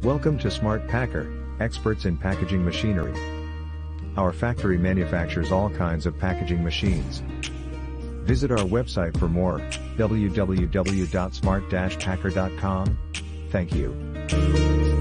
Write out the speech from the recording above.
Welcome to Smart Packer, experts in packaging machinery. Our factory manufactures all kinds of packaging machines. Visit our website for more, www.smart-packer.com. Thank you.